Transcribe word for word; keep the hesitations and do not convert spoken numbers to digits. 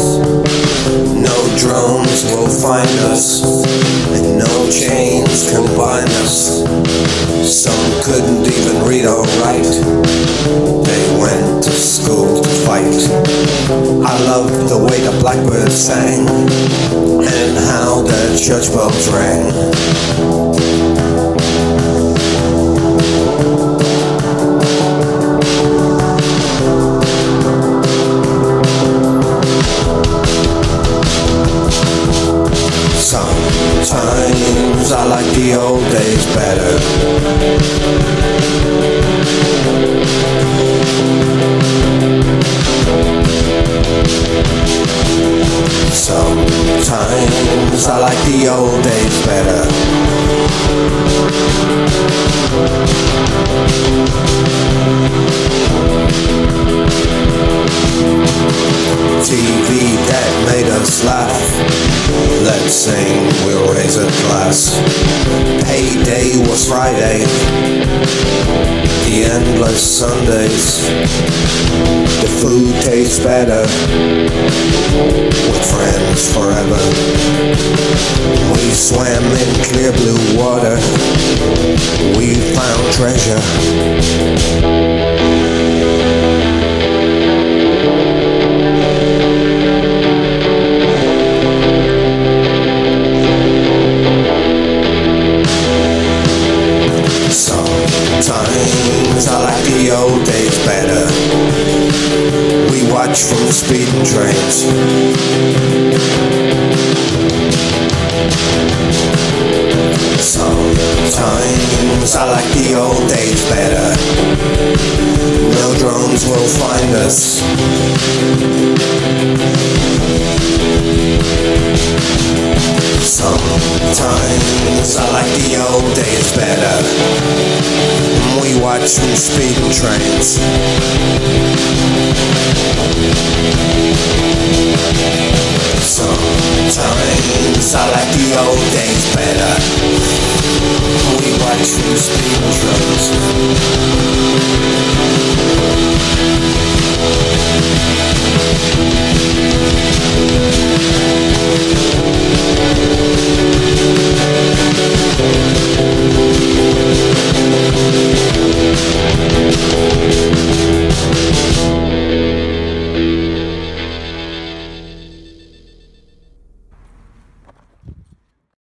No drones will find us, and no chains can bind us. Some couldn't even read or write. They went to school to fight. I loved the way the Blackbird sang, and how the church bells rang. Sometimes I like the old days better. Sometimes I like the old days better. T V that made us laugh. Let's sing, we'll raise a glass. Payday was Friday, the endless Sundays. The food tastes better, with friends forever. We swam in clear blue water, we found treasure. Sometimes I like the old days better. We watch from the speeding trains. Sometimes I like the old days better. No drones will find us. Sometimes I like the old days better. We watch from speeding trains. Sometimes I like the old days better. We watch from speeding trains.